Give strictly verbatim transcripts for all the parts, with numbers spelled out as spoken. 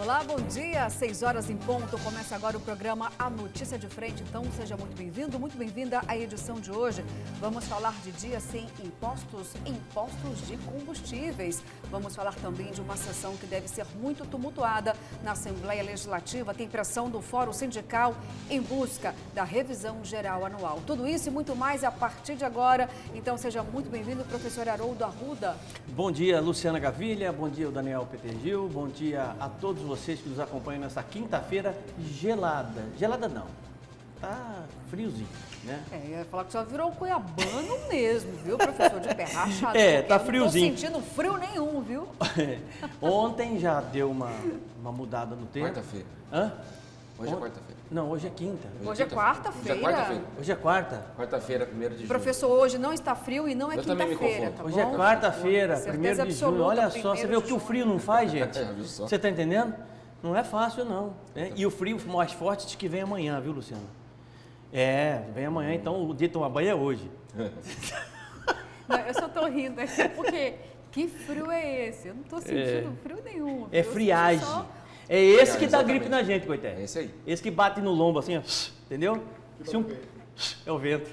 Olá, bom dia. seis horas em ponto. Começa agora o programa A Notícia de Frente. Então, seja muito bem-vindo, muito bem-vinda à edição de hoje. Vamos falar de dia sem impostos, impostos de combustíveis. Vamos falar também de uma sessão que deve ser muito tumultuada na Assembleia Legislativa. Tem pressão do Fórum Sindical em busca da revisão geral anual. Tudo isso e muito mais a partir de agora. Então, seja muito bem-vindo, professor Haroldo Arruda. Bom dia, Luciana Gavilha. Bom dia, o Daniel Petergil. Bom dia a todos vocês que nos acompanham nesta quinta-feira gelada. Gelada não, tá friozinho, né? É, eu ia falar que só virou cuiabano mesmo, viu, professor de pé rachado? É, tá friozinho. Não tô sentindo frio nenhum, viu? Ontem já deu uma, uma mudada no tempo. Quarta-feira. Hã? Hoje é quarta-feira. Não, hoje é quinta. Hoje é quarta-feira. Hoje é quarta-feira. Hoje é quarta. Quarta-feira, primeiro de junho. Professor, hoje não está frio e não é Eu também me quinta-feira, confundo. tá Hoje é bom? quarta-feira, Certeza primeiro de junho. absoluta, Olha só, você primeiro vê o de que o junho. frio não faz, gente? É, viu só? Você tá entendendo? Não é fácil, não. né? E o frio mais forte diz que vem amanhã, viu, Luciano? É, vem amanhã, então o dia de tomar banho é hoje. Não, eu só tô rindo aqui porque que frio é esse? Eu não tô sentindo frio nenhum. É viu? friagem. Só- É esse que dá Exatamente. gripe na gente, coité. É esse aí. Esse que bate no lombo assim, ó, entendeu? Se um- É o vento.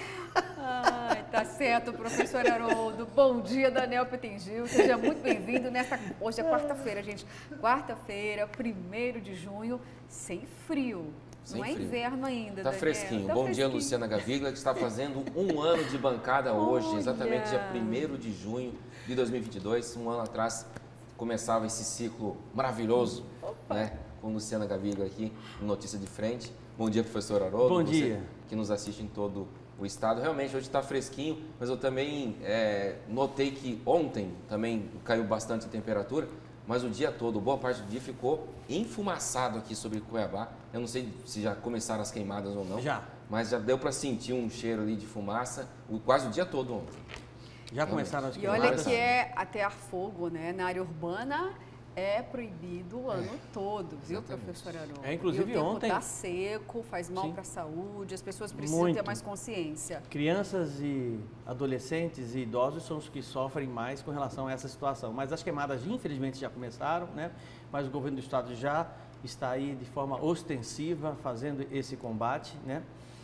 Ai, tá certo, professor Haroldo. Bom dia, Daniel Petergil. Seja muito bem-vindo nesta... Hoje é quarta-feira, gente. Quarta-feira, primeiro de junho, sem frio. Sem não é frio. inverno ainda, Tá Daniel. fresquinho. Tá Bom dia, fresquinho. Luciana Gavilha, que está fazendo um ano de bancada hoje, Olha. exatamente dia primeiro de junho de dois mil e vinte e dois. Um ano atrás começava esse ciclo maravilhoso, né? Com Luciana Gavilha aqui no Notícia de Frente. Bom dia, professor Haroldo. Bom você dia. que nos assiste em todo o estado. Realmente, hoje está fresquinho, mas eu também é, notei que ontem também caiu bastante a temperatura, mas o dia todo, boa parte do dia ficou enfumaçado aqui sobre Cuiabá. Eu não sei se já começaram as queimadas ou não. Já. Mas já deu para sentir um cheiro ali de fumaça o, quase o dia todo ontem. Já começaram as E olha queimadas? que é atear fogo, né? Na área urbana é proibido o ano todo, viu, exatamente. professor Haroldo? É, inclusive e o tempo ontem- tá seco, faz mal Sim. para a saúde, as pessoas precisam Muito. ter mais consciência. Crianças e adolescentes e idosos são os que sofrem mais com relação a essa situação. Mas as queimadas, infelizmente, já começaram, né? Mas o governo do estado já está aí de forma ostensiva fazendo esse combate, né?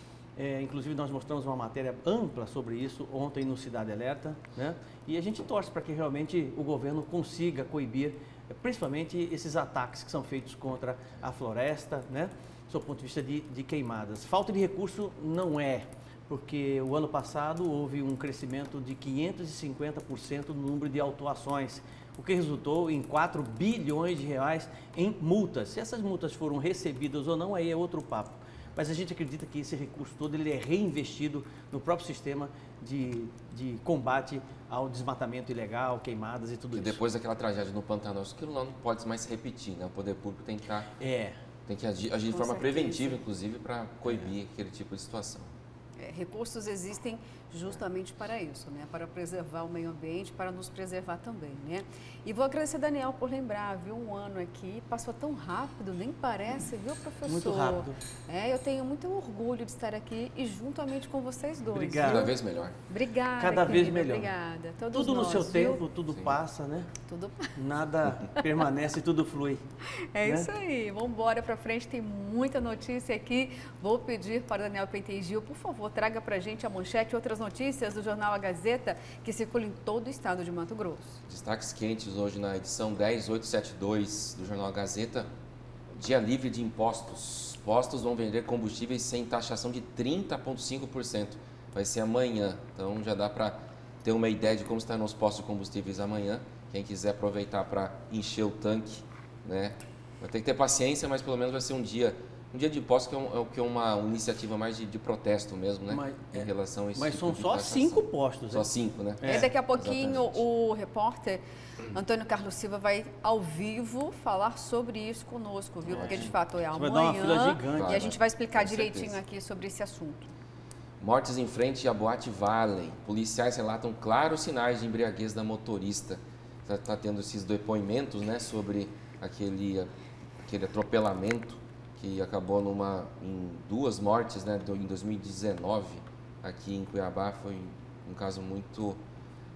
É, inclusive, nós mostramos uma matéria ampla sobre isso ontem no Cidade Alerta, né? E a gente torce para que realmente o governo consiga coibir, eh, principalmente esses ataques que são feitos contra a floresta, né? Do ponto de vista de, de queimadas. Falta de recurso não é, porque o ano passado houve um crescimento de quinhentos e cinquenta por cento no número de autuações, o que resultou em quatro bilhões de reais em multas. Se essas multas foram recebidas ou não, aí é outro papo. Mas a gente acredita que esse recurso todo ele é reinvestido no próprio sistema de, de combate ao desmatamento ilegal, queimadas e tudo E isso. depois daquela tragédia no Pantanal, aquilo lá não pode mais se repetir, né? O poder público tem que, estar, É, tem que agir, agir de Com forma certeza. preventiva, inclusive, para coibir aquele tipo de situação. É, recursos existem justamente para isso, né? Para preservar o meio ambiente, para nos preservar também, né? E vou agradecer, Daniel, por lembrar, viu? Um ano aqui passou tão rápido, nem parece, viu, professor? Muito rápido. É, eu tenho muito orgulho de estar aqui e juntamente com vocês dois. Obrigado. Cada vez melhor. Obrigada, Cada vez querida, melhor. Obrigada. Todos tudo no nós, seu viu? tempo, tudo Sim. passa, né? Tudo Nada permanece, tudo flui. É né? isso aí, vamos embora para frente, tem muita notícia aqui. Vou pedir para o Daniel Petergil, por favor, traga para a gente a manchete e outras notícias do jornal A Gazeta, que circula em todo o estado de Mato Grosso. Destaques quentes hoje na edição dez mil oitocentos e setenta e dois do Jornal A Gazeta. Dia livre de impostos. Postos vão vender combustíveis sem taxação de trinta vírgula cinco por cento. Vai ser amanhã, então já dá para ter uma ideia de como estarão os postos de combustíveis amanhã. Quem quiser aproveitar para encher o tanque, né? Vai ter que ter paciência, mas pelo menos vai ser um dia, um dia de impostos que é, um, é o que é uma iniciativa mais de, de protesto mesmo, né? Mas- em relação a isso. Mas são só cinco postos. Só né? cinco, né? É, daqui a pouquinho exatamente. o repórter Antônio Carlos Silva vai ao vivo falar sobre isso conosco, viu? Porque de fato é Você vai dar uma fila amanhã gigante. e a Vai, gente vai. vai explicar Com direitinho certeza. aqui sobre esse assunto. Mortes em frente à Boate Valley. Policiais relatam claros sinais de embriaguez da motorista. Está tá tendo esses depoimentos, né, sobre aquele, aquele atropelamento que acabou numa, em duas mortes, né, do- em dois mil e dezenove aqui em Cuiabá. Foi um caso muito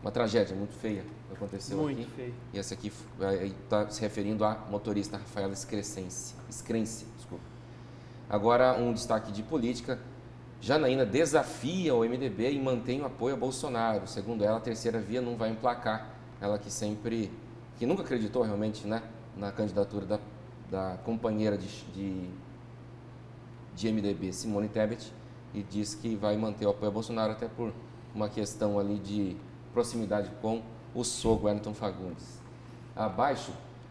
uma tragédia muito feia que aconteceu muito aqui. Feio. E essa aqui está se referindo à motorista Rafaela Scrense, Scrense, desculpa. Agora, um destaque de política. Janaína desafia o M D B e mantém o apoio a Bolsonaro. Segundo ela, a terceira via não vai emplacar. Ela que sempre, que nunca acreditou realmente, né, na candidatura da, da companheira de, de, de M D B, Simone Tebet, e diz que vai manter o apoio a Bolsonaro até por uma questão ali de proximidade com o sogro Wellington Fagundes. Abaixo,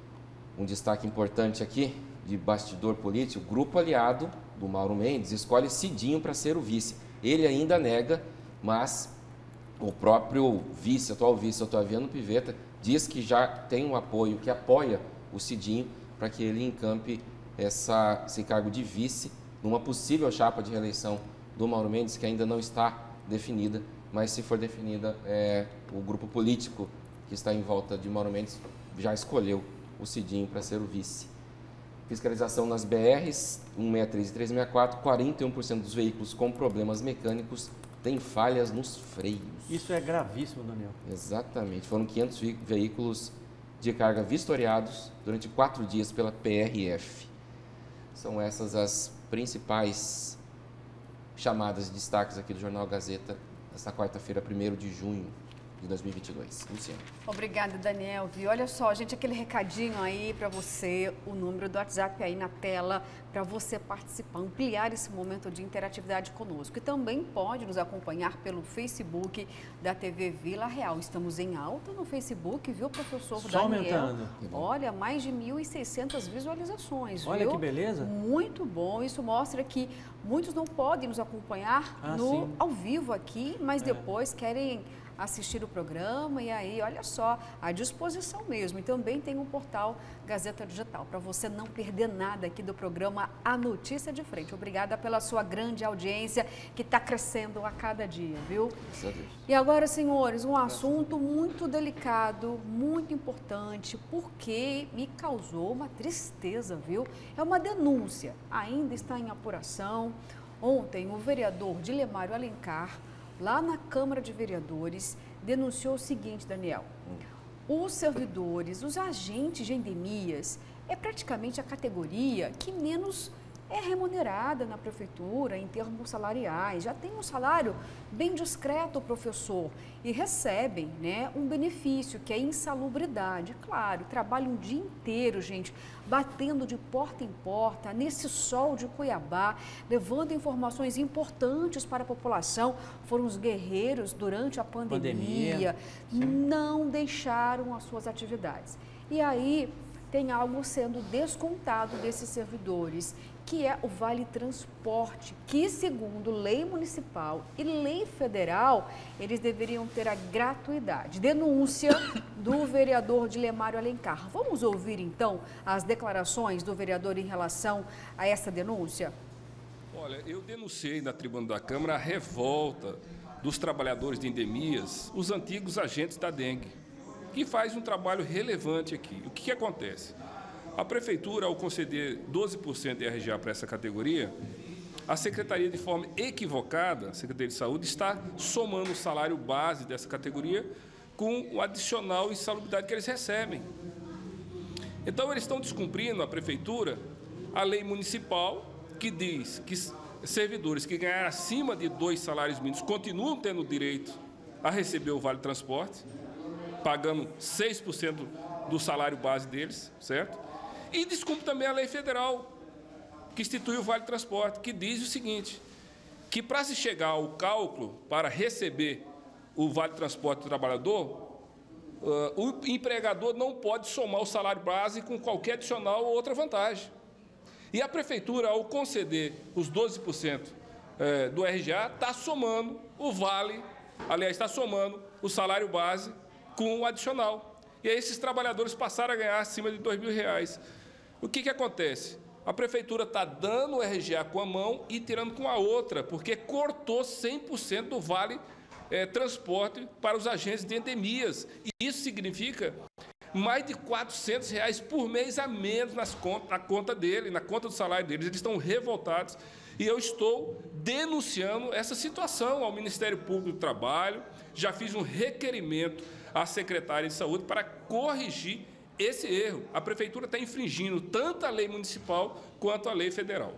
um destaque importante aqui de bastidor político, o grupo aliado do Mauro Mendes escolhe Cidinho para ser o vice. Ele ainda nega, mas o próprio vice, atual vice, Otaviano Pivetta, diz que já tem um apoio, que apoia o Cidinho para que ele encampe essa, esse cargo de vice numa possível chapa de reeleição do Mauro Mendes, que ainda não está definida, mas se for definida, é, o grupo político que está em volta de Mauro Mendes já escolheu o Cidinho para ser o vice. Fiscalização nas B Rs, cento e sessenta e três e trezentos e sessenta e quatro, quarenta e um por cento dos veículos com problemas mecânicos têm falhas nos freios. Isso é gravíssimo, Daniel. Exatamente. Foram quinhentos veículos de carga vistoriados durante quatro dias pela P R F. São essas as principais chamadas de destaques aqui do Jornal Gazeta, nesta quarta-feira, primeiro de junho de dois mil e vinte e dois. Luciano. Obrigada, Daniel. E olha só, gente, aquele recadinho aí para você, o número do WhatsApp aí na tela, para você participar, ampliar esse momento de interatividade conosco. E também pode nos acompanhar pelo Facebook da T V Vila Real. Estamos em alta no Facebook, viu, professor Só Daniel? aumentando. Olha, mais de mil e seiscentas visualizações, Olha viu? que beleza. Muito bom. Isso mostra que muitos não podem nos acompanhar Ah, no, sim. ao vivo aqui, mas É. depois querem assistir o programa e aí, olha só, à disposição mesmo. E também tem um portal Gazeta Digital, para você não perder nada aqui do programa A Notícia de Frente. Obrigada pela sua grande audiência, que está crescendo a cada dia, viu? Graças a Deus. E agora, senhores, um assunto muito delicado, muito importante, porque me causou uma tristeza, viu? É uma denúncia, ainda está em apuração. Ontem, o vereador Dilemário Alencar, lá na Câmara de Vereadores, denunciou o seguinte, Daniel. Os servidores, os agentes de endemias, é praticamente a categoria que menos é remunerada na prefeitura em termos salariais. Já tem um salário bem discreto, professor, e recebem, né, um benefício que é insalubridade. Claro, trabalham um dia inteiro, gente, batendo de porta em porta, nesse sol de Cuiabá, levando informações importantes para a população. Foram os guerreiros durante a pandemia, pandemia. Não deixaram as suas atividades. E aí tem algo sendo descontado desses servidores, que é o Vale Transporte, que, segundo lei municipal e lei federal, eles deveriam ter a gratuidade. Denúncia do vereador Dilemário Alencar. Vamos ouvir, então, as declarações do vereador em relação a essa denúncia? Olha, eu denunciei na tribuna da Câmara a revolta dos trabalhadores de endemias, os antigos agentes da dengue, que faz um trabalho relevante aqui. O que, que acontece? A Prefeitura, ao conceder doze por cento de R G A para essa categoria, a Secretaria, de forma equivocada, a Secretaria de Saúde, está somando o salário base dessa categoria com o adicional insalubridade que eles recebem. Então, eles estão descumprindo, a Prefeitura, a lei municipal, que diz que servidores que ganharem acima de dois salários mínimos continuam tendo direito a receber o Vale Transporte, pagando seis por cento do salário base deles, certo? E descumpre também a lei federal, que institui o Vale Transporte, que diz o seguinte, que para se chegar ao cálculo para receber o Vale Transporte do trabalhador, uh, o empregador não pode somar o salário base com qualquer adicional ou outra vantagem. E a Prefeitura, ao conceder os doze por cento eh, do R G A, está somando o Vale, aliás, está somando o salário base com o adicional. E aí esses trabalhadores passaram a ganhar acima de dois mil reais. O que, que acontece? A Prefeitura está dando o R G A com a mão e tirando com a outra, porque cortou cem por cento do Vale eh, Transporte para os agentes de endemias. E isso significa mais de quatrocentos reais por mês a menos nas contas, na conta dele, na conta do salário deles. Eles estão revoltados e eu estou denunciando essa situação ao Ministério Público do Trabalho. Já fiz um requerimento à Secretaria de Saúde para corrigir esse erro. A Prefeitura está infringindo tanto a lei municipal quanto a lei federal.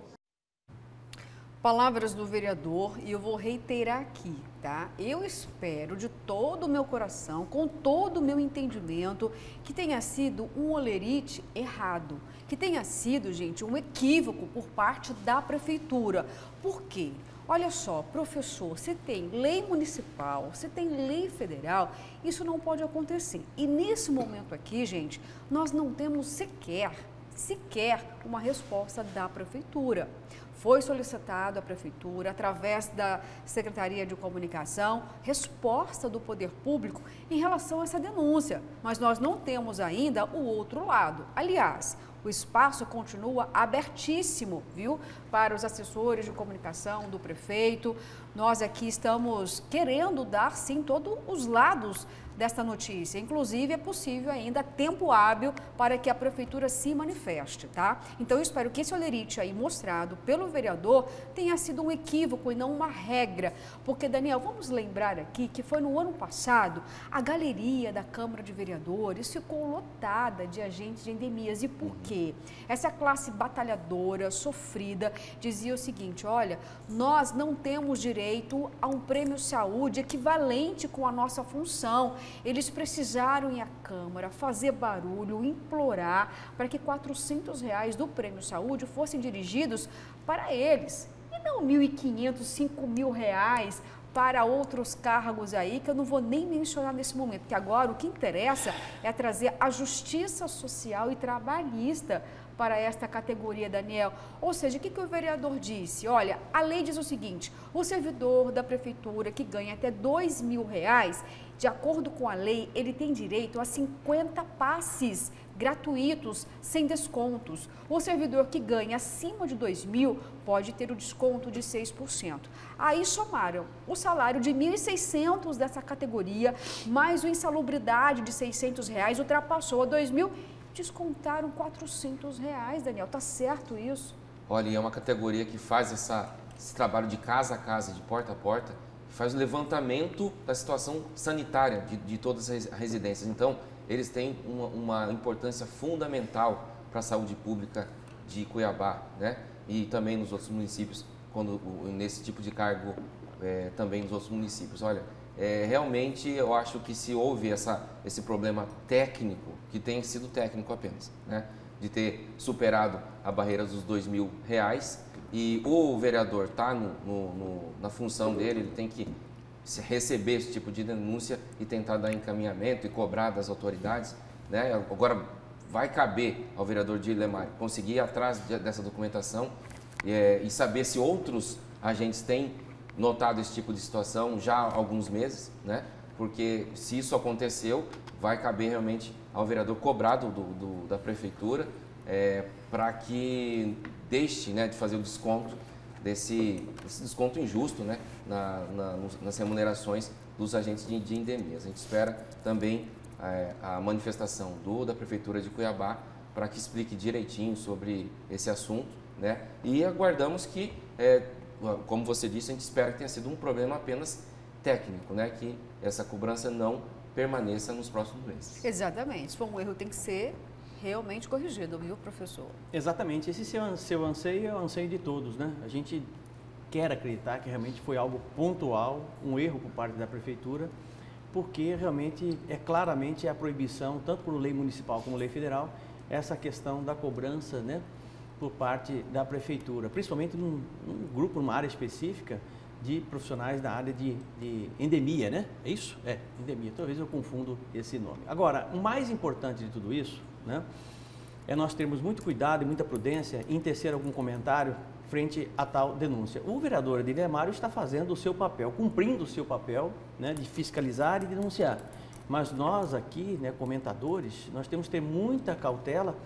Palavras do vereador, e eu vou reiterar aqui, tá? Eu espero de todo o meu coração, com todo o meu entendimento, que tenha sido um olerite errado, que tenha sido, gente, um equívoco por parte da Prefeitura. Por quê? Olha só, professor, se tem lei municipal, se tem lei federal, isso não pode acontecer. E nesse momento aqui, gente, nós não temos sequer, sequer uma resposta da Prefeitura. Foi solicitado à Prefeitura, através da Secretaria de Comunicação, resposta do Poder Público em relação a essa denúncia, mas nós não temos ainda o outro lado. Aliás, o espaço continua abertíssimo, viu, para os assessores de comunicação do prefeito. Nós aqui estamos querendo dar, sim, todos os lados desta notícia. Inclusive, é possível ainda tempo hábil para que a Prefeitura se manifeste, tá? Então, eu espero que esse olerite aí mostrado pelo vereador tenha sido um equívoco e não uma regra. Porque, Daniel, vamos lembrar aqui que foi no ano passado, a galeria da Câmara de Vereadores ficou lotada de agentes de endemias. E por quê? Essa classe batalhadora, sofrida, dizia o seguinte: olha, nós não temos direito a um prêmio saúde equivalente com a nossa função. Eles precisaram ir à Câmara fazer barulho, implorar para que quatrocentos reais do Prêmio Saúde fossem dirigidos para eles. E não mil e quinhentos, cinco mil reais para outros cargos aí, que eu não vou nem mencionar nesse momento, porque agora o que interessa é trazer a justiça social e trabalhista para esta categoria, Daniel. Ou seja, o que, que o vereador disse? Olha, a lei diz o seguinte: o servidor da prefeitura que ganha até dois mil reais, de acordo com a lei, ele tem direito a cinquenta passes gratuitos, sem descontos. O servidor que ganha acima de dois mil pode ter o desconto de seis por cento. Aí somaram o salário de mil e seiscentos dessa categoria, mais o insalubridade de seiscentos reais, ultrapassou a dois mil, descontaram quatrocentos reais, Daniel. Tá certo isso? Olha, é uma categoria que faz essa, esse trabalho de casa a casa, de porta a porta, faz o levantamento da situação sanitária de, de todas as residências. Então, eles têm uma, uma importância fundamental para a saúde pública de Cuiabá, né? E também nos outros municípios, quando nesse tipo de cargo, é, também nos outros municípios. Olha, é, realmente eu acho que se houve essa, esse problema técnico, que tem sido técnico apenas, né? De ter superado a barreira dos dois mil reais, e o vereador está no, no, no, na função dele, ele tem que receber esse tipo de denúncia e tentar dar encaminhamento e cobrar das autoridades, né? Agora vai caber ao vereador Dirlemar conseguir ir atrás dessa documentação é, e saber se outros agentes têm notado esse tipo de situação já há alguns meses, né? Porque se isso aconteceu, vai caber realmente ao vereador cobrar do, do, da prefeitura é, para que deixe, né, de fazer o desconto desse, desse desconto injusto, né, na, na, nas remunerações dos agentes de, de endemias. A gente espera também é, a manifestação do, da Prefeitura de Cuiabá para que explique direitinho sobre esse assunto, né, e aguardamos que, é, como você disse, a gente espera que tenha sido um problema apenas técnico, né, que essa cobrança não permaneça nos próximos meses. Exatamente. Se for um erro, tem que ser realmente corrigido, viu, professor? Exatamente. Esse seu, seu anseio é o anseio de todos, né? A gente quer acreditar que realmente foi algo pontual, um erro por parte da prefeitura, porque realmente é claramente a proibição, tanto por lei municipal como lei federal, essa questão da cobrança, né, por parte da prefeitura, principalmente num, num grupo, numa área específica de profissionais da área de, de endemia, né? É isso? É, endemia. Talvez eu confundo esse nome. Agora, o mais importante de tudo isso, né, é nós termos muito cuidado e muita prudência em tecer algum comentário frente a tal denúncia. O vereador Dirlemar está fazendo o seu papel, cumprindo o seu papel, né, de fiscalizar e denunciar. Mas nós aqui, né, comentadores, nós temos que ter muita cautela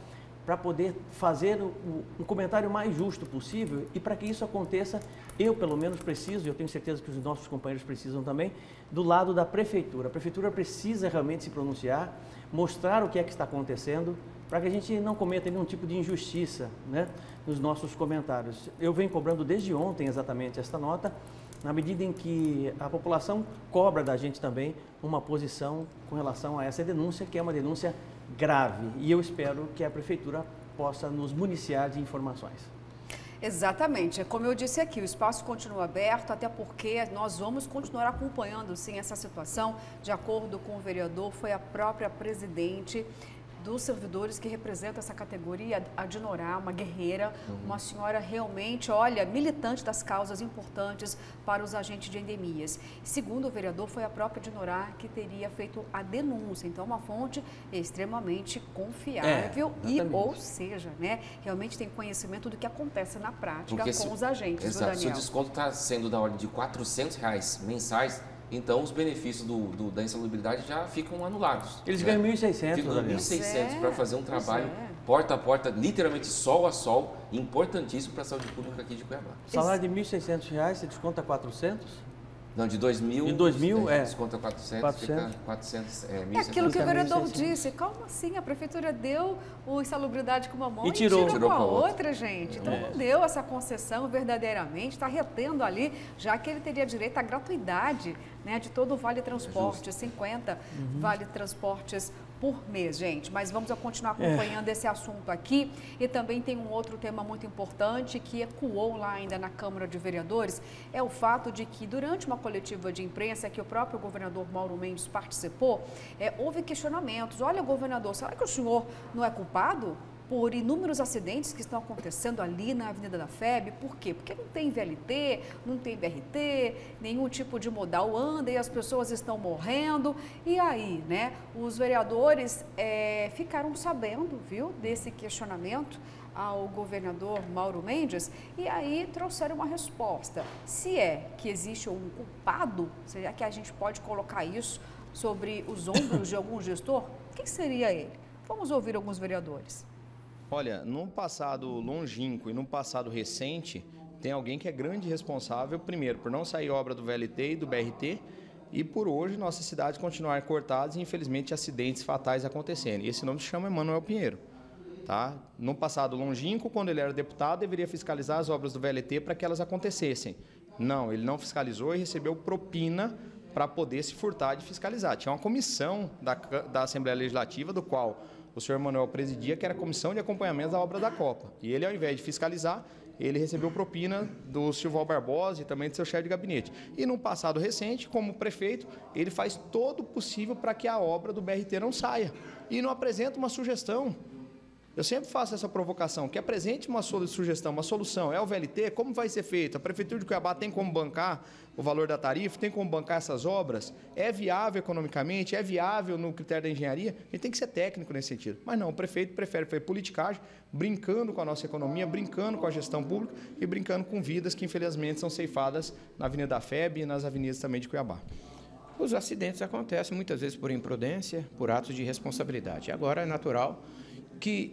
para poder fazer o, um comentário mais justo possível, e para que isso aconteça, eu pelo menos preciso, e eu tenho certeza que os nossos companheiros precisam também, do lado da Prefeitura. A Prefeitura precisa realmente se pronunciar, mostrar o que é que está acontecendo, para que a gente não cometa nenhum tipo de injustiça, né, nos nossos comentários. Eu venho cobrando desde ontem exatamente esta nota, na medida em que a população cobra da gente também uma posição com relação a essa denúncia, que é uma denúncia grave. E eu espero que a Prefeitura possa nos municiar de informações. Exatamente. Como eu disse aqui, o espaço continua aberto, até porque nós vamos continuar acompanhando, sim, essa situação. De acordo com o vereador, foi a própria presidente dos servidores que representa essa categoria, a Dinorá, uma guerreira, uhum. uma senhora realmente, olha, militante das causas importantes para os agentes de endemias. Segundo o vereador, foi a própria Dinorá que teria feito a denúncia. Então, uma fonte extremamente confiável é, e, ou seja, né, realmente tem conhecimento do que acontece na prática Porque com se, os agentes, exato, do Daniel. Se o desconto está sendo da ordem de quatrocentos reais mensais, então os benefícios do, do, da insalubridade já ficam anulados. Eles né? ganham mil e seiscentos, Ficam mil e seiscentos é, para fazer um trabalho é. porta a porta, literalmente sol a sol, importantíssimo para a saúde pública aqui de Cuiabá. Salário de mil e seiscentos reais, você desconta quatrocentos? Não, de dois mil, de dois mil é, desconta quatrocentos, quatrocentos. Fica quatrocentos, é, é aquilo que o vereador disse, calma assim, a prefeitura deu o insalubridade com uma mão e tirou, e tirou, tirou com a outra, outra, gente. Então é. não deu essa concessão verdadeiramente, está retendo ali, já que ele teria direito à gratuidade, né, de todo o Vale Transporte, é cinquenta uhum. Vale Transportes por mês, gente. Mas vamos continuar acompanhando é. esse assunto aqui. E também tem um outro tema muito importante que ecoou lá ainda na Câmara de Vereadores, é o fato de que durante uma coletiva de imprensa que o próprio governador Mauro Mendes participou, é, houve questionamentos. Olha, governador, será que o senhor não é culpado por inúmeros acidentes que estão acontecendo ali na Avenida da F E B? Por quê? Porque não tem V L T, não tem B R T, nenhum tipo de modal anda e as pessoas estão morrendo. E aí, né, os vereadores é, ficaram sabendo, viu, desse questionamento ao governador Mauro Mendes e aí trouxeram uma resposta. Se é que existe um culpado, será que a gente pode colocar isso sobre os ombros de algum gestor? Quem seria ele? Vamos ouvir alguns vereadores. Olha, num passado longínquo e num passado recente, tem alguém que é grande responsável, primeiro, por não sair obra do V L T e do B R T, e por hoje nossa cidade continuar cortada e, infelizmente, acidentes fatais acontecendo. E esse nome se chama Emanuel Pinheiro. Tá? No passado longínquo, quando ele era deputado, deveria fiscalizar as obras do V L T para que elas acontecessem. Não, ele não fiscalizou e recebeu propina para poder se furtar de fiscalizar. Tinha uma comissão da, da Assembleia Legislativa, do qual o senhor Manuel presidia, que era a comissão de acompanhamento da obra da Copa. E ele, ao invés de fiscalizar, ele recebeu propina do Silval Barbosa e também do seu chefe de gabinete. E no passado recente, como prefeito, ele faz todo o possível para que a obra do B R T não saia. E não apresenta uma sugestão. Eu sempre faço essa provocação, que apresente uma sugestão, uma solução. É o V L T? Como vai ser feito? A Prefeitura de Cuiabá tem como bancar o valor da tarifa? Tem como bancar essas obras? É viável economicamente? É viável no critério da engenharia? Ele tem que ser técnico nesse sentido. Mas não, o prefeito prefere fazer politicagem, brincando com a nossa economia, brincando com a gestão pública e brincando com vidas que, infelizmente, são ceifadas na Avenida da F E B e nas avenidas também de Cuiabá. Os acidentes acontecem muitas vezes por imprudência, por atos de responsabilidade. Agora, é natural que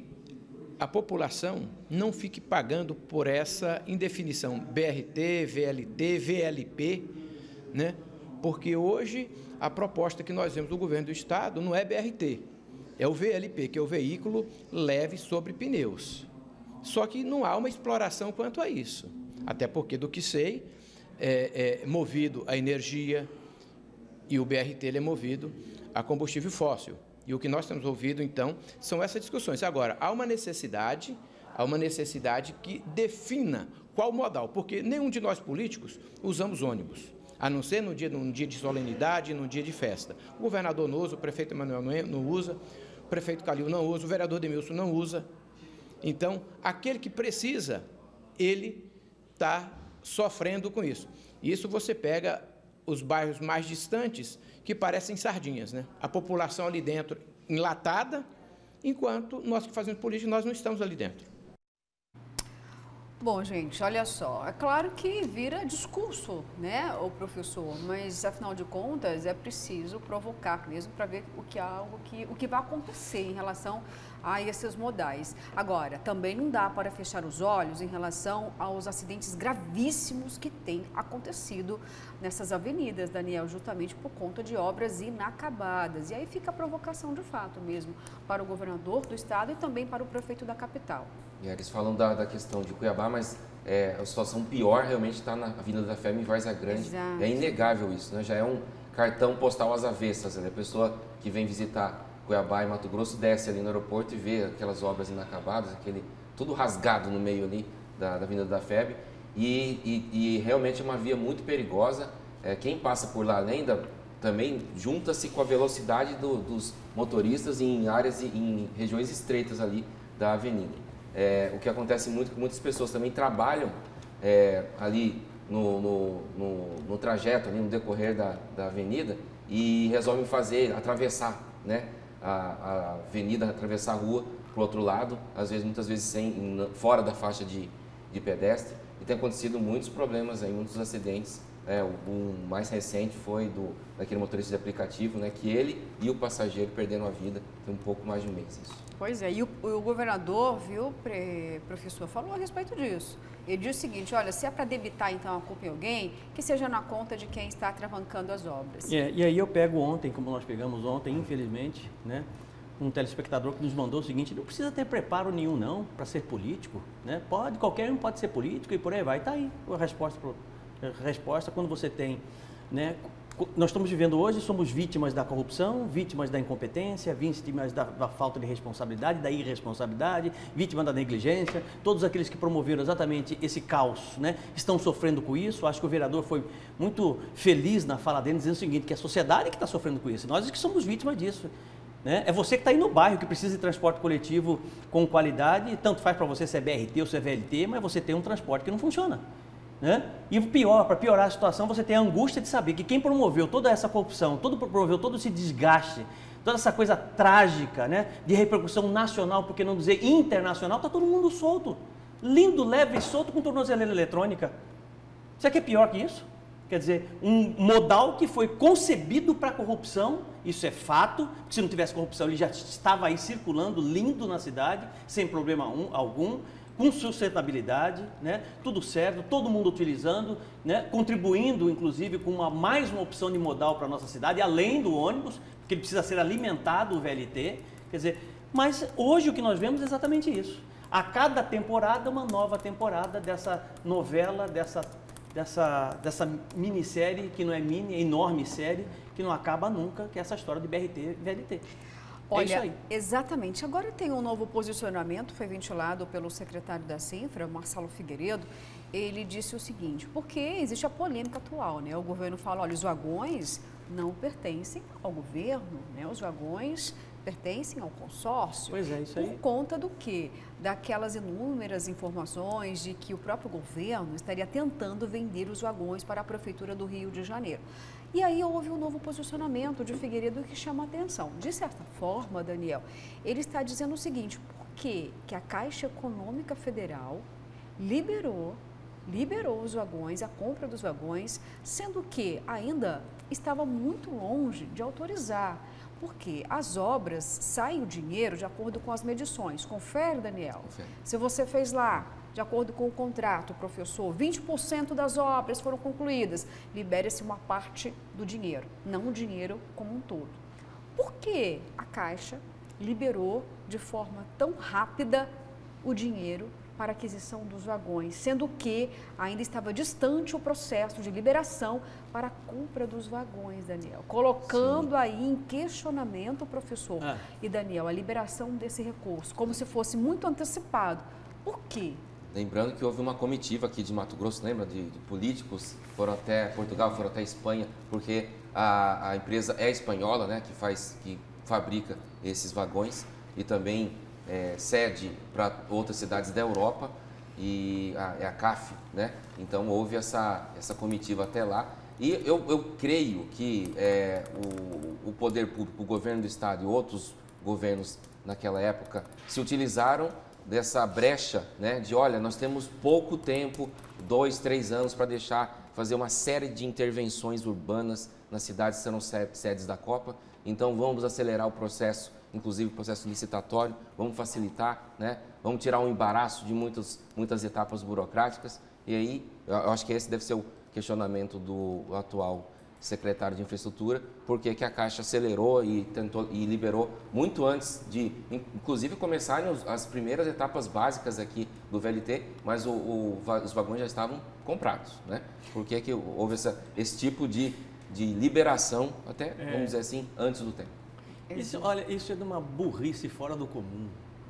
a população não fique pagando por essa indefinição B R T, V L T, V L P, né? Porque hoje a proposta que nós vemos do governo do estado não é B R T, é o V L P, que é o veículo leve sobre pneus. Só que não há uma exploração quanto a isso, até porque, do que sei, é, é movido a energia e o B R T ele é movido a combustível fóssil. E o que nós temos ouvido, então, são essas discussões. Agora, há uma necessidade, há uma necessidade que defina qual modal, porque nenhum de nós políticos usamos ônibus, a não ser no dia, num dia de solenidade, num dia de festa. O governador não usa, o prefeito Emanuel não usa, o prefeito Calil não usa, o vereador Demilson não usa. Então, aquele que precisa, ele está sofrendo com isso. Isso você pega os bairros mais distantes, que parecem sardinhas, né? A população ali dentro enlatada, enquanto nós que fazemos política, nós não estamos ali dentro. Bom, gente, olha só, é claro que vira discurso, né, o professor, mas afinal de contas é preciso provocar mesmo para ver o que, algo que, o que vai acontecer em relação a esses modais. Agora, também não dá para fechar os olhos em relação aos acidentes gravíssimos que têm acontecido nessas avenidas, Daniel, justamente por conta de obras inacabadas. E aí fica a provocação de fato mesmo para o governador do estado e também para o prefeito da capital. E eles falam da, da questão de Cuiabá, mas é, a situação pior realmente está na Avenida da F E M em Várzea Grande. Exato. É inegável isso, né? Já é um cartão postal às avessas. Né? A pessoa que vem visitar Cuiabá e Mato Grosso desce ali no aeroporto e vê aquelas obras inacabadas, aquele tudo rasgado no meio ali da, da Avenida da F E B. E, e, e realmente é uma via muito perigosa. É, quem passa por lá além da, também junta-se com a velocidade do, dos motoristas em áreas, em regiões estreitas ali da avenida. É, o que acontece muito é que muitas pessoas também trabalham é, ali no, no, no, no trajeto, ali no decorrer da, da avenida e resolvem fazer, atravessar, né, a, a avenida, atravessar a rua para o outro lado, às vezes, muitas vezes sem, fora da faixa de, de pedestre. E tem acontecido muitos problemas, aí, muitos acidentes. É, o, o mais recente foi do, daquele motorista de aplicativo, né, que ele e o passageiro perderam a vida, tem um pouco mais de um mês isso. Pois é, e o, o governador, viu, pre, professor, falou a respeito disso. Ele disse o seguinte, olha, se é para debitar então a culpa em alguém, que seja na conta de quem está travancando as obras. É, e aí eu pego ontem, como nós pegamos ontem, infelizmente, né, um telespectador que nos mandou o seguinte, não precisa ter preparo nenhum não para ser político, né, pode, qualquer um pode ser político e por aí vai, está aí a resposta, a resposta quando você tem, né, nós estamos vivendo hoje, somos vítimas da corrupção, vítimas da incompetência, vítimas da, da falta de responsabilidade, da irresponsabilidade, vítimas da negligência. Todos aqueles que promoveram exatamente esse caos, né, estão sofrendo com isso. Acho que o vereador foi muito feliz na fala dele, dizendo o seguinte, que é a sociedade que está sofrendo com isso. Nós que somos vítimas disso. Né? É você que está aí no bairro, que precisa de transporte coletivo com qualidade, tanto faz para você se é B R T ou se é V L T, mas você tem um transporte que não funciona. Né? E o pior, para piorar a situação, você tem a angústia de saber que quem promoveu toda essa corrupção, todo, promoveu todo esse desgaste, toda essa coisa trágica, né, de repercussão nacional, por que não dizer internacional, está todo mundo solto. Lindo, leve e solto com tornozeleira eletrônica. Será que é pior que isso? Quer dizer, um modal que foi concebido para corrupção, isso é fato, porque se não tivesse corrupção ele já estava aí circulando lindo na cidade, sem problema algum, com sustentabilidade, né? Tudo certo, todo mundo utilizando, né? Contribuindo, inclusive, com uma, mais uma opção de modal para a nossa cidade, além do ônibus, porque ele precisa ser alimentado, o V L T. Quer dizer, mas hoje o que nós vemos é exatamente isso. A cada temporada, uma nova temporada dessa novela, dessa, dessa, dessa minissérie, que não é mini, é enorme série, que não acaba nunca, que é essa história de B R T e V L T. Olha, é isso aí. Exatamente. Agora tem um novo posicionamento, foi ventilado pelo secretário da Cinfra, Marcelo Figueiredo. Ele disse o seguinte, porque existe a polêmica atual, né? O governo fala, olha, os vagões não pertencem ao governo, né? Os vagões pertencem ao consórcio. Pois é, isso aí. Por conta do quê? Daquelas inúmeras informações de que o próprio governo estaria tentando vender os vagões para a Prefeitura do Rio de Janeiro. E aí houve um novo posicionamento de Figueiredo que chama a atenção. De certa forma, Daniel, ele está dizendo o seguinte, por que que a Caixa Econômica Federal liberou, liberou os vagões, a compra dos vagões, sendo que ainda estava muito longe de autorizar, porque as obras saem o dinheiro de acordo com as medições. Confere, Daniel? Confere. Se você fez lá, de acordo com o contrato, professor, vinte por cento das obras foram concluídas, libere-se uma parte do dinheiro, não o dinheiro como um todo. Por que a Caixa liberou de forma tão rápida o dinheiro para a aquisição dos vagões, sendo que ainda estava distante o processo de liberação para a compra dos vagões, Daniel? Colocando Sim. aí em questionamento, professor ah. e Daniel, a liberação desse recurso, como se fosse muito antecipado. Por quê? Lembrando que houve uma comitiva aqui de Mato Grosso, lembra, de, de políticos, foram até Portugal, foram até Espanha, porque a, a empresa é espanhola, né, que faz, que fabrica esses vagões e também é, cede para outras cidades da Europa, e a, é a C A F, né? Então houve essa, essa comitiva até lá. E eu, eu creio que é, o, o poder público, o governo do estado e outros governos naquela época se utilizaram dessa brecha, né, de olha, nós temos pouco tempo, dois, três anos para deixar, fazer uma série de intervenções urbanas nas cidades que serão sedes da Copa, então vamos acelerar o processo, inclusive o processo licitatório, vamos facilitar, né, vamos tirar um embaraço de muitas, muitas etapas burocráticas, e aí eu acho que esse deve ser o questionamento do atual secretário de Infraestrutura, porque que a Caixa acelerou e tentou e liberou muito antes de, inclusive, começarem os, as primeiras etapas básicas aqui do V L T, mas o, o, os vagões já estavam comprados, né? Por que que houve essa, esse tipo de, de liberação, até, é. vamos dizer assim, antes do tempo? Isso, olha, isso é de uma burrice fora do comum.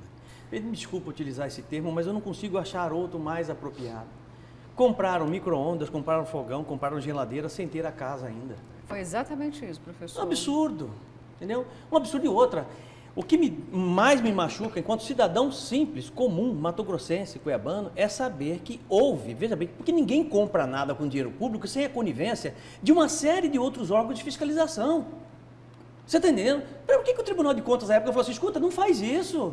Me desculpa utilizar esse termo, mas eu não consigo achar outro mais apropriado. Compraram micro-ondas, compraram fogão, compraram geladeira sem ter a casa ainda. Foi exatamente isso, professor. Um absurdo, entendeu? Um absurdo e outra. O que me, mais me machuca, enquanto cidadão simples, comum, mato-grossense, cuiabano, é saber que houve, veja bem, porque ninguém compra nada com dinheiro público sem a conivência de uma série de outros órgãos de fiscalização. Você está entendendo? Por que, que o Tribunal de Contas na época falou assim, escuta, não faz isso.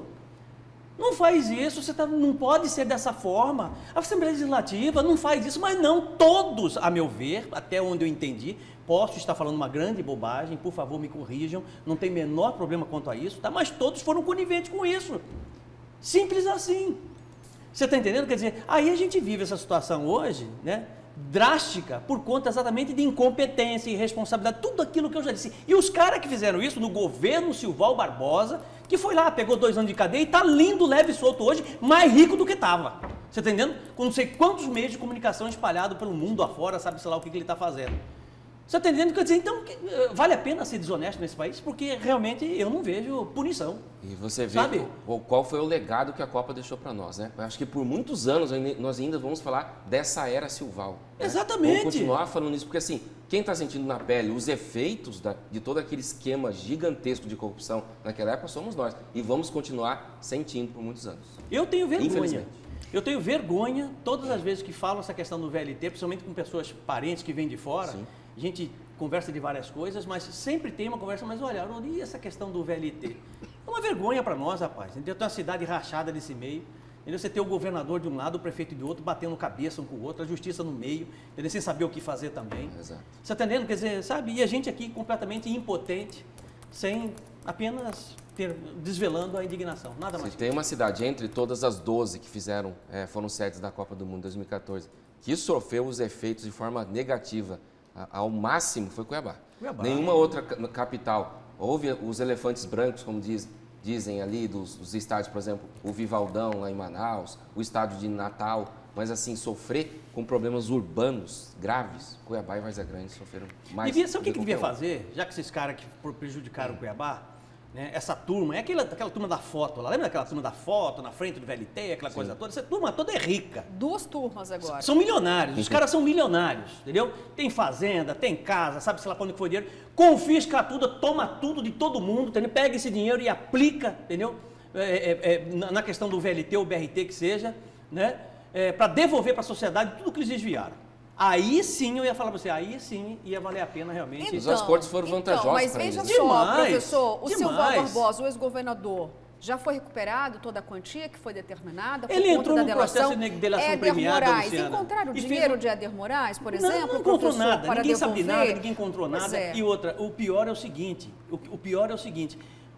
Não faz isso, você tá, não pode ser dessa forma. A Assembleia Legislativa não faz isso, mas não todos, a meu ver, até onde eu entendi, posso estar falando uma grande bobagem, por favor me corrijam, não tem menor problema quanto a isso, tá? Mas todos foram coniventes com isso. Simples assim. Você está entendendo? Quer dizer, aí a gente vive essa situação hoje, né? Drástica, por conta exatamente de incompetência, irresponsabilidade, tudo aquilo que eu já disse. E os caras que fizeram isso no governo Silval Barbosa, que foi lá, pegou dois anos de cadeia e está lindo, leve e solto hoje, mais rico do que estava. Você está entendendo? Com não sei quantos meios de comunicação espalhados pelo mundo afora, sabe sei lá o que, que ele está fazendo. Você está entendendo? Quer dizer, então, vale a pena ser desonesto nesse país? Porque realmente eu não vejo punição. E você vê sabe? Qual foi o legado que a Copa deixou para nós, né? Eu acho que por muitos anos nós ainda vamos falar dessa era Silval. Né? Exatamente. Vamos continuar falando isso, porque assim, quem está sentindo na pele os efeitos da, de todo aquele esquema gigantesco de corrupção naquela época somos nós. E vamos continuar sentindo por muitos anos. Eu tenho vergonha. Eu tenho vergonha todas as vezes que falo essa questão do V L T, principalmente com pessoas parentes que vêm de fora. Sim. A gente conversa de várias coisas, mas sempre tem uma conversa, mas olha, e essa questão do V L T? É uma vergonha para nós, rapaz. Entendeu? Tem uma cidade rachada nesse meio. Entendeu? Você tem o governador de um lado, o prefeito de outro, batendo cabeça um com o outro, a justiça no meio, entendeu? Sem saber o que fazer também. Exato. Você está entendendo? Quer dizer, sabe? E a gente aqui completamente impotente, sem apenas ter, desvelando a indignação, nada mais. Se tem uma cidade entre todas as doze que fizeram, é, foram sedes da Copa do Mundo em dois mil e quatorze, que sofreu os efeitos de forma negativa, ao máximo foi Cuiabá. Cuiabá. Nenhuma outra capital. Houve os elefantes brancos, como diz, dizem ali, dos, dos estádios, por exemplo, o Vivaldão lá em Manaus, o estádio de Natal, mas assim, sofrer com problemas urbanos graves, Cuiabá e Várzea Grande sofreram mais. Devia, sabe o que, que devia fazer, já que esses caras que prejudicaram o Cuiabá? Né? Essa turma, é aquela, aquela turma da foto lá, lembra daquela turma da foto na frente do V L T, aquela Sim. coisa toda? Essa turma toda é rica. Duas turmas agora. São milionários, os caras são milionários, entendeu? Tem fazenda, tem casa, sabe sei lá quando foi dinheiro, confisca tudo, toma tudo de todo mundo, entendeu? Pega esse dinheiro e aplica, entendeu? É, é, é, na questão do V L T ou B R T que seja, né? É, para devolver para a sociedade tudo que eles desviaram. Aí sim eu ia falar para você, aí sim ia valer a pena realmente. Então, os acordos foram vantajosos então, mas para eles. veja só, demais, professor, o demais. Silval Barbosa, o ex-governador, já foi recuperado toda a quantia que foi determinada por Ele conta entrou da no delação? processo de delação Éder premiada, Moraes, Luciana, encontraram e dinheiro fez... de Éder Moraes, por exemplo, Não, não encontrou nada, para ninguém devolver? sabe nada, ninguém encontrou Pois nada. é. E outra, o pior é o seguinte, o, o pior é o seguinte,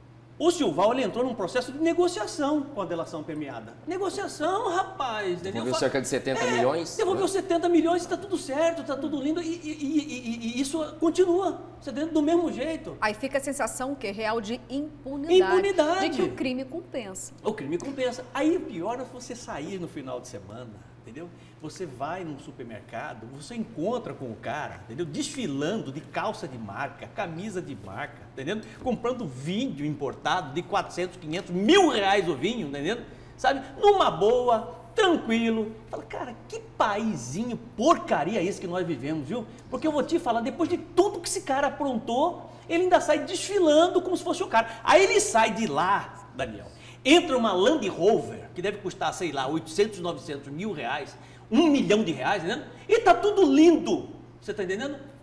o Silval ele entrou num processo de negociação com a delação premiada. Negociação, rapaz. Devolveu cerca de setenta é, milhões? Devolveu né? setenta milhões, está tudo certo, está tudo lindo e, e, e, e, e isso continua, você dentro do mesmo jeito. Aí fica a sensação que real de impunidade, Impunidade. de que o crime compensa. O crime compensa. Aí o pior é você sair no final de semana, entendeu? Você vai num supermercado, você encontra com o cara, entendeu? Desfilando de calça de marca, camisa de marca, entendeu? Comprando vinho importado de quatrocentos, quinhentos, mil reais o vinho, entendeu? Sabe? Numa boa, tranquilo. Fala, cara, que paizinho porcaria é esse que nós vivemos, viu? Porque eu vou te falar, depois de tudo que esse cara aprontou, ele ainda sai desfilando como se fosse o cara. Aí ele sai de lá, Daniel, entra uma Land Rover, que deve custar, sei lá, oitocentos, novecentos mil reais, um milhão de reais, entendeu? E tá tudo lindo, você tá entendendo?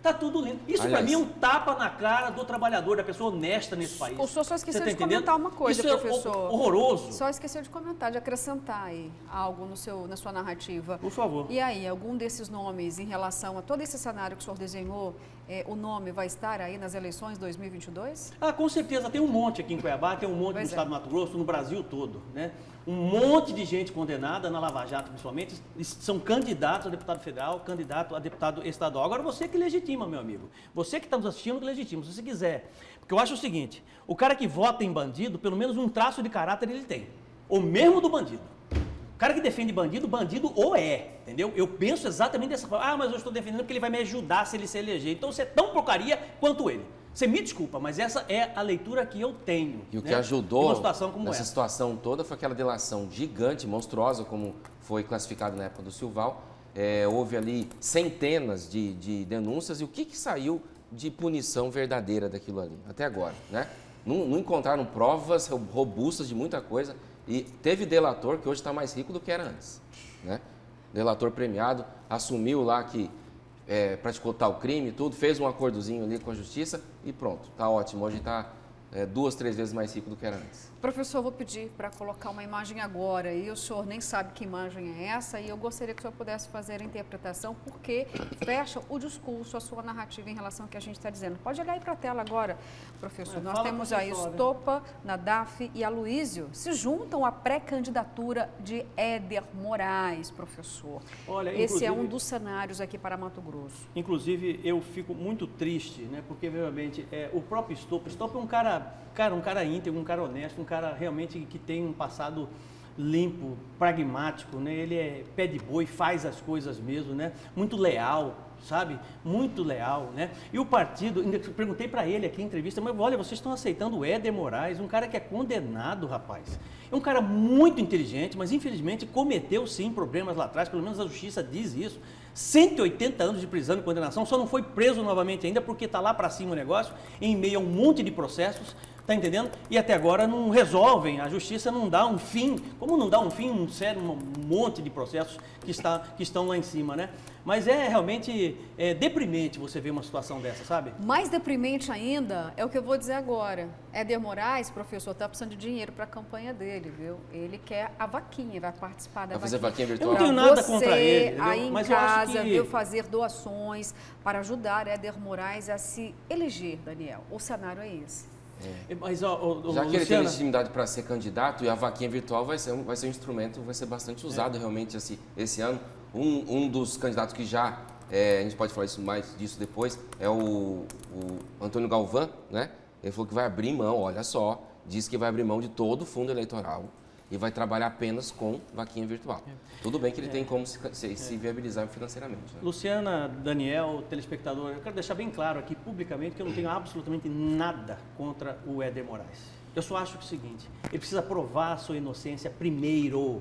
Tá tudo lindo. Isso para mim é um tapa na cara do trabalhador, da pessoa honesta nesse país. O senhor só esqueceu tá de entendendo? comentar uma coisa, Isso professor. É horroroso. Só esqueceu de comentar, de acrescentar aí algo no seu, na sua narrativa. Por favor. E aí, algum desses nomes em relação a todo esse cenário que o senhor desenhou, é, o nome vai estar aí nas eleições dois mil e vinte e dois? Ah, com certeza. Tem um monte aqui em Cuiabá, tem um monte Pois no é. estado do Mato Grosso, no Brasil todo, né? Um monte de gente condenada na Lava Jato, principalmente, são candidatos a deputado federal, candidato a deputado estadual. Agora você que legitima, meu amigo. Você que está nos assistindo que legitima, se você quiser. Porque eu acho o seguinte, o cara que vota em bandido, pelo menos um traço de caráter ele tem. Ou mesmo do bandido. O cara que defende bandido, bandido ou é, entendeu? Eu penso exatamente dessa forma. Ah, mas eu estou defendendo porque ele vai me ajudar se ele se eleger. Então você é tão porcaria quanto ele. Você me desculpa, mas essa é a leitura que eu tenho. E o que né? ajudou uma situação como nessa essa. situação toda foi aquela delação gigante, monstruosa, como foi classificado na época do Silval. É, houve ali centenas de, de denúncias e o que, que saiu de punição verdadeira daquilo ali, até agora, né? Não, não encontraram provas robustas de muita coisa e teve delator que hoje está mais rico do que era antes, né? Delator premiado, assumiu lá que é, praticou tal crime e tudo, fez um acordozinho ali com a justiça e pronto, tá ótimo, hoje está é, duas, três vezes mais rico do que era antes. Professor, eu vou pedir para colocar uma imagem agora e o senhor nem sabe que imagem é essa e eu gostaria que o senhor pudesse fazer a interpretação porque fecha o discurso, a sua narrativa em relação ao que a gente está dizendo. Pode olhar aí para a tela agora, professor. Mas Nós fala, temos aí professora. Estopa, Nadaf e Aloísio se juntam à pré-candidatura de Éder Moraes, professor. Olha, Esse é inclusive- um dos cenários aqui para Mato Grosso. Inclusive, eu fico muito triste, né? Porque, realmente, é, o próprio Estopa, Estopa é um cara, cara, um cara íntegro, um cara honesto, um cara realmente que tem um passado limpo, pragmático, né? Ele é pé de boi, faz as coisas mesmo, né? Muito leal, sabe? Muito leal, né? E o partido, ainda perguntei para ele aqui em entrevista, mas olha, vocês estão aceitando o Éder Moraes, um cara que é condenado, rapaz. É um cara muito inteligente, mas infelizmente cometeu sim problemas lá atrás, pelo menos a justiça diz isso. cento e oitenta anos de prisão e condenação, só não foi preso novamente ainda porque está lá para cima o negócio, em meio a um monte de processos, tá entendendo? E até agora não resolvem, a justiça não dá um fim, como não dá um fim, um sério, um monte de processos que, está, que estão lá em cima, né? Mas é realmente é, deprimente você ver uma situação dessa, sabe? Mais deprimente ainda é o que eu vou dizer agora. Éder Moraes, professor, está precisando de dinheiro para a campanha dele, viu? Ele quer a vaquinha, vai participar da Vai fazer vaquinha. vaquinha Eu virtual? não tenho Pra nada você, contra ele, entendeu? aí em Mas eu acho casa, que- viu, fazer doações para ajudar Éder Moraes a se eleger, Daniel. O cenário é esse. Mas, ó, ó, ó, Já que ele tem Luciana, legitimidade para ser candidato e a vaquinha virtual vai ser um, vai ser um instrumento, vai ser bastante usado realmente esse, esse ano. Um, um dos candidatos que já, é, a gente pode falar isso, mais disso depois, é o, o Antônio Galvão, né? Ele falou que vai abrir mão, olha só, diz que vai abrir mão de todo o fundo eleitoral e vai trabalhar apenas com vaquinha virtual. Tudo bem que ele tem como se, se, se viabilizar financeiramente. Né? Luciana, Daniel, telespectador, eu quero deixar bem claro aqui publicamente que eu não tenho absolutamente nada contra o Éder Moraes. Eu só acho que é o seguinte, ele precisa provar a sua inocência primeiro,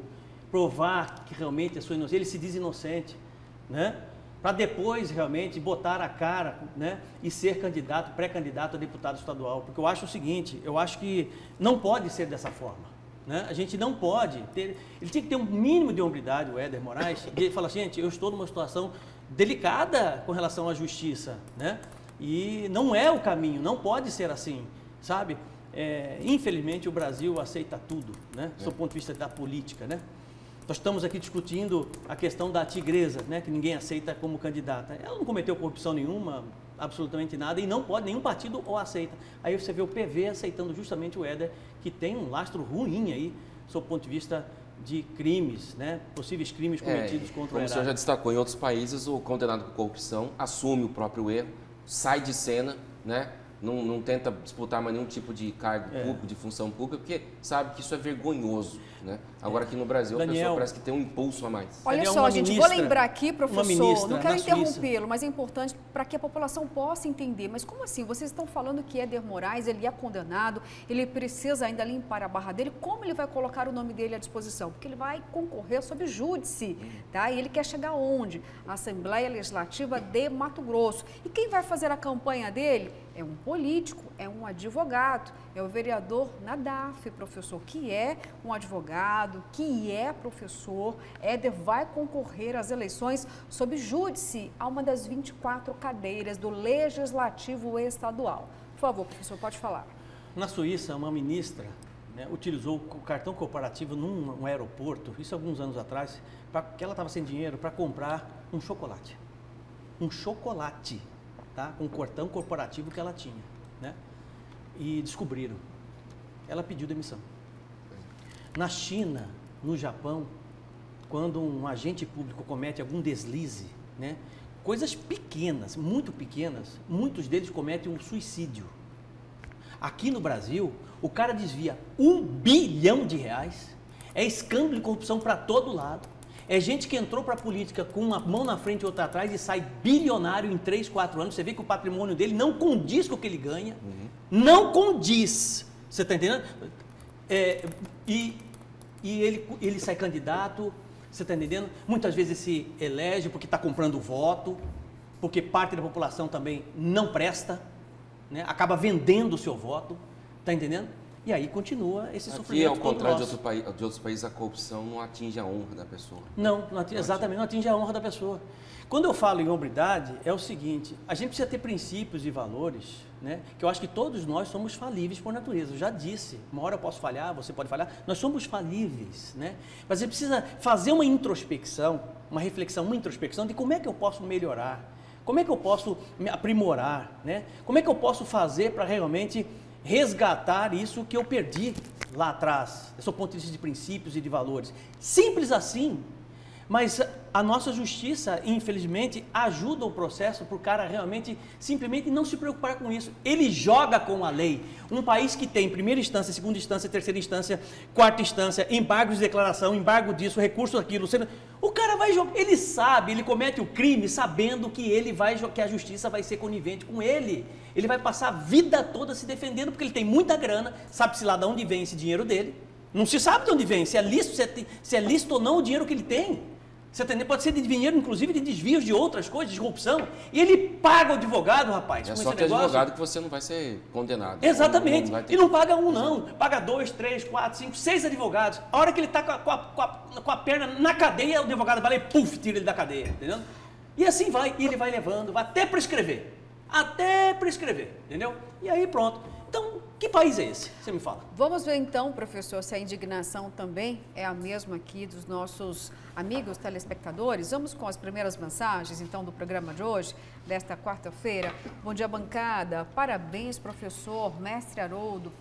provar que realmente a sua inocência, ele se diz inocente, né? Para depois realmente botar a cara, né, e ser candidato, pré-candidato a deputado estadual, porque eu acho o seguinte, eu acho que não pode ser dessa forma. Né? A gente não pode ter, ele tinha que ter um mínimo de hombridade, o Éder Moraes, de falar, gente, eu estou numa situação delicada com relação à justiça, né? E não é o caminho, não pode ser assim, sabe? É, infelizmente o Brasil aceita tudo, né? Do ponto de vista da política, né? Nós estamos aqui discutindo a questão da tigresa, né? Que ninguém aceita como candidata. Ela não cometeu corrupção nenhuma, absolutamente nada, e não pode, nenhum partido o aceita. Aí você vê o P V aceitando justamente o Éder, que tem um lastro ruim aí, sob o ponto de vista de crimes, né? Possíveis crimes cometidos É, contra o como o senhor erário. já destacou, em outros países o condenado por corrupção assume o próprio erro, sai de cena, né? Não, não tenta disputar mais nenhum tipo de cargo É. público, de função pública, porque sabe que isso é vergonhoso, né? Agora aqui no Brasil a Daniel- pessoa parece que tem um impulso a mais. Olha Daniel, só, uma gente, ministra- vou lembrar aqui, professor, ministra não quero na Suíça. interrompê-lo, mas é importante para que a população possa entender. Mas como assim? Vocês estão falando que Éder Moraes, ele é condenado, ele precisa ainda limpar a barra dele. Como ele vai colocar o nome dele à disposição? Porque ele vai concorrer sob júdice, tá? E ele quer chegar onde? A Assembleia Legislativa de Mato Grosso. E quem vai fazer a campanha dele é um político, é um advogado, é o vereador Nadaf, professor, que é um advogado, que é professor. Éder vai concorrer às eleições sob júdice a uma das vinte e quatro cadeiras do Legislativo Estadual. Por favor, professor, pode falar. Na Suíça, uma ministra, né, utilizou o cartão corporativo num, num aeroporto, isso alguns anos atrás, porque ela estava sem dinheiro para comprar um chocolate. Um chocolate, tá? Com o cartão corporativo que ela tinha, né? E descobriram. Ela pediu demissão. Na China, no Japão, quando um agente público comete algum deslize, né? Coisas pequenas, muito pequenas, muitos deles cometem um suicídio. Aqui no Brasil, o cara desvia um bilhão de reais, é escândalo e corrupção para todo lado, é gente que entrou para a política com uma mão na frente e outra atrás e sai bilionário em três, quatro anos. Você vê que o patrimônio dele não condiz com o que ele ganha, uhum. não condiz, você está entendendo? É, e e ele, ele sai candidato, você está entendendo? Muitas vezes se elege porque está comprando voto, porque parte da população também não presta, né? Acaba vendendo o seu voto, está entendendo? E aí continua esse Aqui, sofrimento. Aqui, ao contrário de, outro país, de outros países, a corrupção não atinge a honra da pessoa. Não, não atinge, exatamente, não atinge a honra da pessoa. Quando eu falo em hombridade, é o seguinte, a gente precisa ter princípios e valores, né? Que eu acho que todos nós somos falíveis por natureza. Eu já disse, uma hora eu posso falhar, você pode falhar, nós somos falíveis, né? Mas você precisa fazer uma introspecção, uma reflexão, uma introspecção de como é que eu posso melhorar, como é que eu posso me aprimorar, né? Como é que eu posso fazer para realmente resgatar isso que eu perdi lá atrás, do ponto de vista de princípios e de valores. Simples assim, mas a nossa justiça, infelizmente, ajuda o processo para o cara realmente, simplesmente não se preocupar com isso. Ele joga com a lei. Um país que tem primeira instância, segunda instância, terceira instância, quarta instância, embargos de declaração, embargo disso, recurso daquilo, o cara vai jogar, ele sabe, ele comete o crime sabendo que ele vai, que a justiça vai ser conivente com ele. Ele vai passar a vida toda se defendendo porque ele tem muita grana, sabe-se lá de onde vem esse dinheiro dele. Não se sabe de onde vem, se é lícito, se é, se é lícito ou não o dinheiro que ele tem. Você entendeu? Pode ser de dinheiro, inclusive, de desvios de outras coisas, de corrupção. E ele paga o advogado, rapaz. É com só esse ter negócio. advogado que você não vai ser condenado. Exatamente. Não, não ter... E não paga um, não. Paga dois, três, quatro, cinco, seis advogados. A hora que ele está com, com, com, com a perna na cadeia, o advogado vai lá e puf, tira ele da cadeia. Entendeu? E assim vai. E ele vai levando, vai até prescrever. Até prescrever. Entendeu? E aí pronto. Então, que país é esse? Você me fala. Vamos ver então, professor, se a indignação também é a mesma aqui dos nossos amigos telespectadores. Vamos com as primeiras mensagens, então, do programa de hoje, desta quarta-feira. Bom dia, bancada. Parabéns, professor, mestre Haroldo.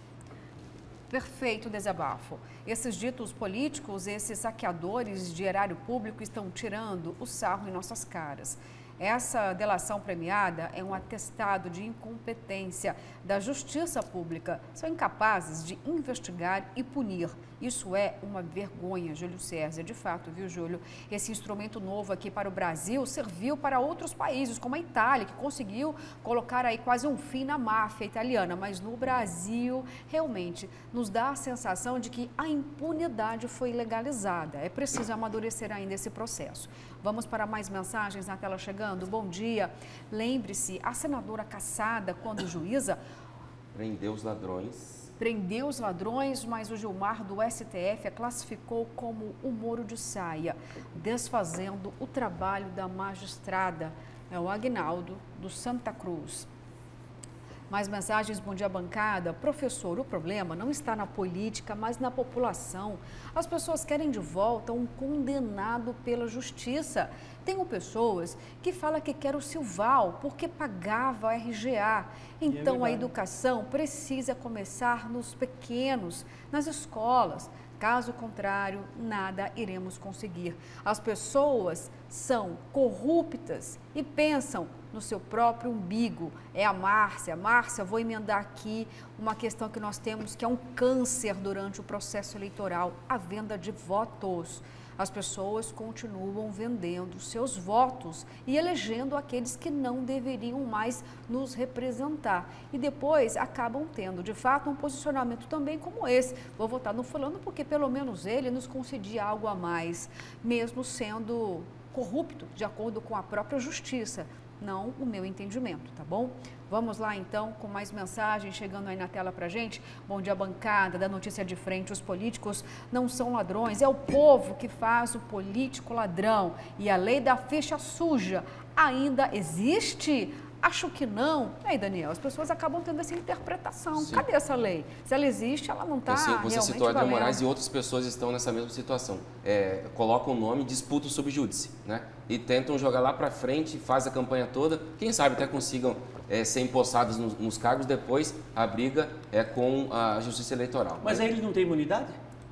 Perfeito desabafo. Esses ditos políticos, esses saqueadores de erário público estão tirando o sarro em nossas caras. Essa delação premiada é um atestado de incompetência da justiça pública. São incapazes de investigar e punir. Isso é uma vergonha, Júlio César. De fato, viu, Júlio? Esse instrumento novo aqui para o Brasil serviu para outros países, como a Itália, que conseguiu colocar aí quase um fim na máfia italiana. Mas no Brasil, realmente, nos dá a sensação de que a impunidade foi legalizada. É preciso amadurecer ainda esse processo. Vamos para mais mensagens na tela chegando. Bom dia. Lembre-se, a senadora caçada, quando juíza... Prendeu os ladrões. Prendeu os ladrões, mas o Gilmar do S T F a classificou como o Moro de saia, desfazendo o trabalho da magistrada. É o Agnaldo do Santa Cruz. Mais mensagens, bom dia, bancada. Professor, o problema não está na política, mas na população. As pessoas querem de volta um condenado pela justiça. Tenho pessoas que falam que quer o Silval porque pagava R G A. Então, a educação precisa começar nos pequenos, nas escolas. Caso contrário, nada iremos conseguir. As pessoas são corruptas e pensam no seu próprio umbigo. É a Márcia. Márcia, vou emendar aqui uma questão que nós temos que é um câncer durante o processo eleitoral, a venda de votos. As pessoas continuam vendendo seus votos e elegendo aqueles que não deveriam mais nos representar. E depois acabam tendo, de fato, um posicionamento também como esse. Vou votar no fulano porque pelo menos ele nos concedia algo a mais, mesmo sendo corrupto, de acordo com a própria justiça. não o meu entendimento, tá bom? Vamos lá então com mais mensagens chegando aí na tela pra gente. Bom dia, bancada da Notícia de Frente. Os políticos não são ladrões, é o povo que faz o político ladrão. E a lei da ficha suja ainda existe? Acho que não. E aí, Daniel, as pessoas acabam tendo essa interpretação. Sim. Cadê essa lei? Se ela existe, ela não está realmente Você citou Adriano valendo. Moraes e outras pessoas estão nessa mesma situação. É, colocam o nome, disputam o subjúdice, né? E tentam jogar lá para frente, faz a campanha toda. Quem sabe até consigam é, ser empossados nos, nos cargos, depois a briga é com a Justiça Eleitoral. Mas aí ele não tem imunidade?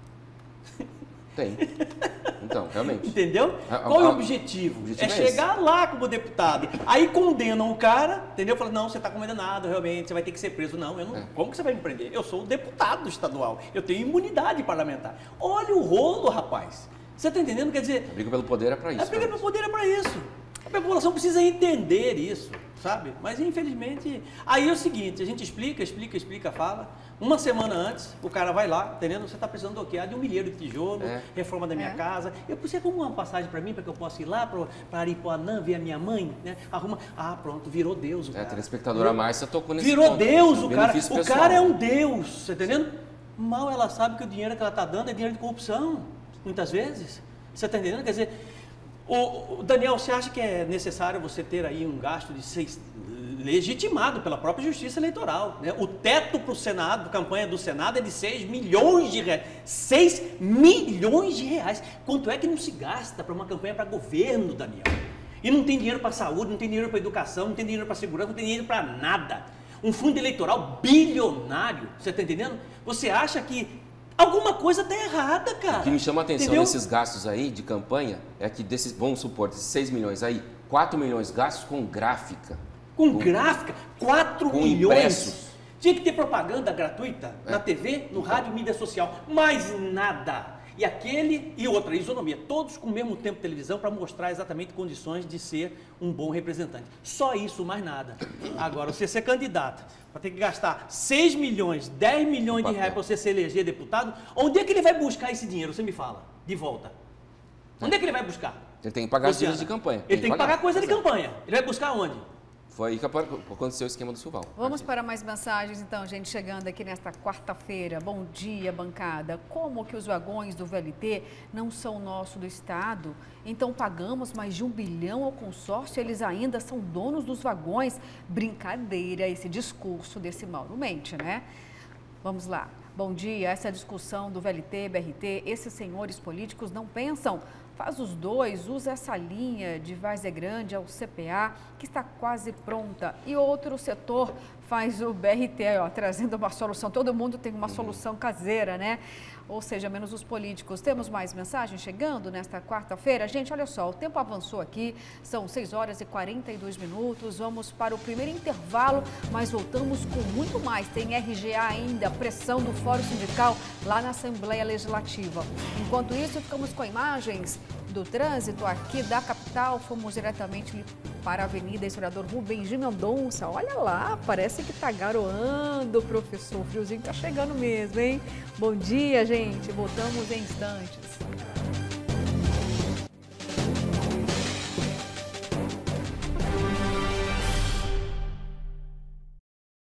Tem. Então, realmente. Entendeu? A, Qual a, é o a, objetivo? o objetivo é é chegar esse. lá como deputado. Aí condenam o cara, entendeu? Fala, não, você está condenado, realmente, você vai ter que ser preso. Não, eu não. É. Como que você vai me prender? Eu sou o deputado estadual, eu tenho imunidade parlamentar. Olha o rolo, rapaz. Você está entendendo? Quer dizer... A briga pelo poder é para isso. A briga pelo poder é para isso. A população precisa entender isso, sabe? Mas, infelizmente... Aí é o seguinte, a gente explica, explica, explica, fala. Uma semana antes, o cara vai lá, entendendo? Você está precisando do quê? Ah, de um milheiro de tijolo, é. reforma da minha é. casa. Eu preciso arrumar uma passagem para mim, para que eu possa ir lá para Aripuanã, ver a minha mãe, né? Arruma... Ah, pronto, virou Deus o cara. É, a telespectadora Márcia tocou nesse Virou ponto. Deus o cara. Pessoal. O cara é um Deus, você tá entendendo? Mal ela sabe que o dinheiro que ela está dando é dinheiro de corrupção, muitas vezes. Você está entendendo? Quer dizer... O, o Daniel, você acha que é necessário você ter aí um gasto de seis, legitimado pela própria Justiça Eleitoral, né? O teto para o Senado, a campanha do Senado é de seis milhões de reais. seis milhões de reais. Quanto é que não se gasta para uma campanha para governo, Daniel? E não tem dinheiro para saúde, não tem dinheiro para educação, não tem dinheiro para segurança, não tem dinheiro para nada. Um fundo eleitoral bilionário, você está entendendo? Você acha que alguma coisa está errada, cara? O que me chama a atenção Entendeu? nesses gastos aí de campanha é que, desses, vamos supor, desses seis milhões aí, quatro milhões gastos com gráfica. Com, com gráfica? quatro milhões? Impressos. Tinha que ter propaganda gratuita É. na T V, no rádio, mídia social. Mais nada. E aquele e outra, isonomia. Todos com o mesmo tempo de televisão para mostrar exatamente condições de ser um bom representante. Só isso, mais nada. Agora, você ser candidato, para ter que gastar seis milhões, dez milhões de reais para você se eleger deputado, onde é que ele vai buscar esse dinheiro? Você me fala, de volta. Onde é que ele vai buscar? Ele tem que pagar as coisas de campanha. Ele tem que pagar coisa de campanha. Ele vai buscar onde? Foi aí que aconteceu o esquema do Silval. Vamos para mais mensagens, então, gente, chegando aqui nesta quarta-feira. Bom dia, bancada. Como que os vagões do V L T não são nosso do Estado? Então pagamos mais de um bilhão ao consórcio, eles ainda são donos dos vagões? Brincadeira esse discurso desse Mauro Mendes, né? Vamos lá. Bom dia, essa discussão do V L T, B R T, esses senhores políticos não pensam? Faz os dois, usa essa linha de Várzea Grande ao C P A, que está quase pronta. E outro setor faz o B R T, ó, trazendo uma solução. Todo mundo tem uma solução caseira, né? Ou seja, menos os políticos. Temos mais mensagens chegando nesta quarta-feira? Gente, olha só, o tempo avançou aqui, são seis horas e quarenta e dois minutos. Vamos para o primeiro intervalo, mas voltamos com muito mais. Tem R G A ainda, pressão do Fórum Sindical lá na Assembleia Legislativa. Enquanto isso, ficamos com imagens do trânsito aqui da capital. Fomos diretamente para a Avenida Historiador Rubens de Mendonça. Olha lá, parece que tá garoando, professor. O friozinho tá chegando mesmo, hein? Bom dia, gente. Voltamos em instantes.